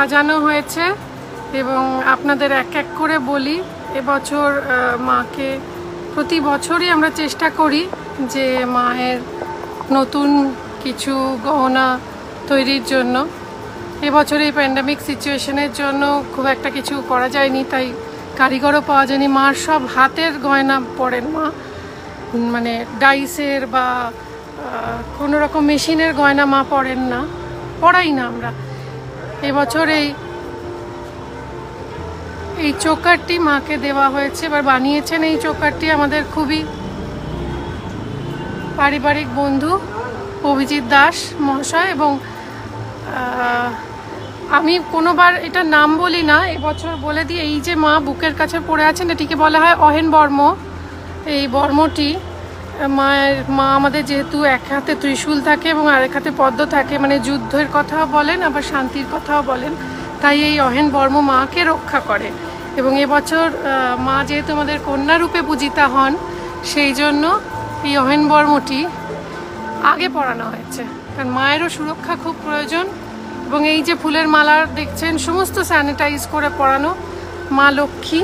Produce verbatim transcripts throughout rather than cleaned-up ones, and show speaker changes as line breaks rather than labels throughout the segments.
সাজানো হয়েছে এবং আপনাদের এক এক করে বলি। এবছর মাকে প্রতি বছরই আমরা চেষ্টা করি যে মায়ের নতুন কিছু গহনা তৈরির জন্য। এবছর এই প্যান্ডামিক সিচুয়েশনের জন্য খুব একটা কিছু করা যায়নি, তাই কারিগরও পাওয়া যায়নি। মার সব হাতের গয়না পরেন মা, মানে ডাইসের বা কোনো রকম মেশিনের গয়না মা পরেন না, পরাই না আমরা। এবছর এই এই চোকারটি মাকে দেওয়া হয়েছে। এবার বানিয়েছেন এই চোকারটি আমাদের খুবই পারিবারিক বন্ধু অভিজিৎ দাস মহাশয়, এবং আমি কোনোবার এটা নাম বলি না, এবছর বলে দিই। এই যে মা বুকের কাছে পড়ে আছেন, এটিকে বলা হয় অহেন বর্ম। এই বর্মটি মায়ের মা আমাদের যেহেতু এক হাতে ত্রিশূল থাকে এবং আরেক হাতে পদ্ম থাকে, মানে যুদ্ধের কথাও বলেন আবার শান্তির কথাও বলেন, তাই এই অহেন বর্ম মাকে রক্ষা করে। এবং এবছর মা যেহেতু আমাদের কন্যা রূপে পূজিতা হন, সেই জন্য এই অহেন বর্মটি আগে পরানো হয়েছে, কারণ মায়েরও সুরক্ষা খুব প্রয়োজন। এবং এই যে ফুলের মালা দেখছেন সমস্ত স্যানিটাইজ করে পরানো। মা লক্ষ্মী,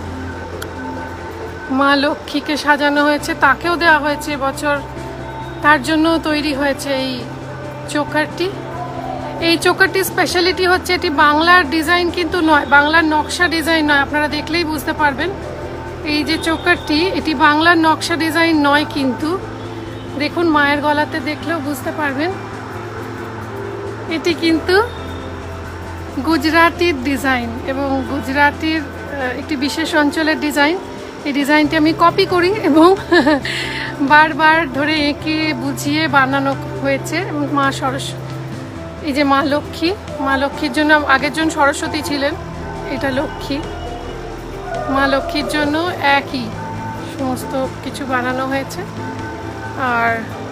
মা লক্ষ্মীকে সাজানো হয়েছে, তাকেও দেওয়া হয়েছে এবছর, তার জন্য তৈরি হয়েছে এই চোকারটি। এই চোকারটির স্পেশালিটি হচ্ছে এটি বাংলার ডিজাইন কিন্তু নয়, বাংলার নকশা ডিজাইন নয়, আপনারা দেখলেই বুঝতে পারবেন। এই যে চোকারটি, এটি বাংলার নকশা ডিজাইন নয়, কিন্তু দেখুন মায়ের গলাতে দেখলেও বুঝতে পারবেন এটি কিন্তু গুজরাটির ডিজাইন এবং গুজরাটির একটি বিশেষ অঞ্চলের ডিজাইন। এই ডিজাইনটি আমি কপি করি এবং বারবার ধরে এঁকে বুঝিয়ে বানানো হয়েছে। এবং মা সরস্বতী, এই যে মা লক্ষ্মী, মা লক্ষ্মীর জন্য আগের জন সরস্বতী ছিলেন, এটা লক্ষ্মী। মা লক্ষ্মীর জন্য একই সমস্ত কিছু বানানো হয়েছে। আর